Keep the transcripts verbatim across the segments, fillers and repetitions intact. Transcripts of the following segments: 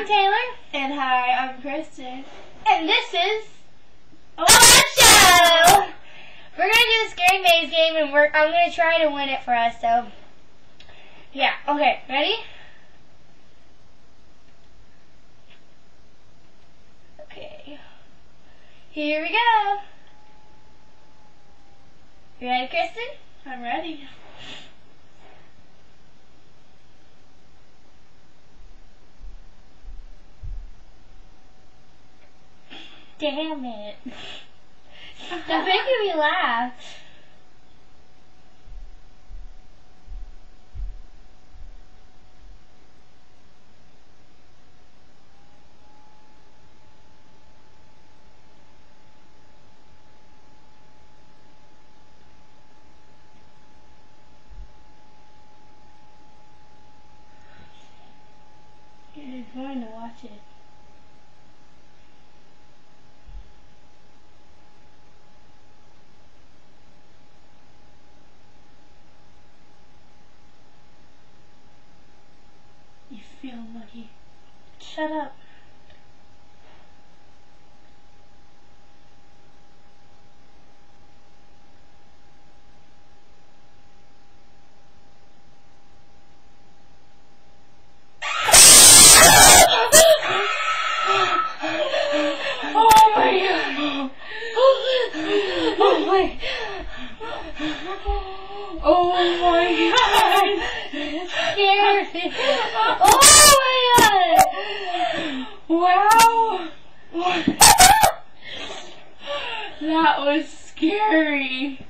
I'm Taylor. And hi, I'm Kristen. And this is a show. We're gonna do a scary maze game, and we're I'm gonna try to win it for us. So, yeah. Okay, ready? Okay. Here we go. You ready, Kristen? I'm ready. Damn it. Stop making me laugh. You're going to watch it. You feel lucky. Shut up. Oh my god! Oh my. Oh my god! Scared me. Oh my god! Wow! That was scary.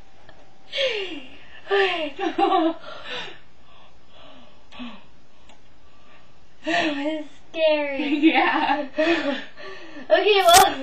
That was scary. Yeah. Okay, well.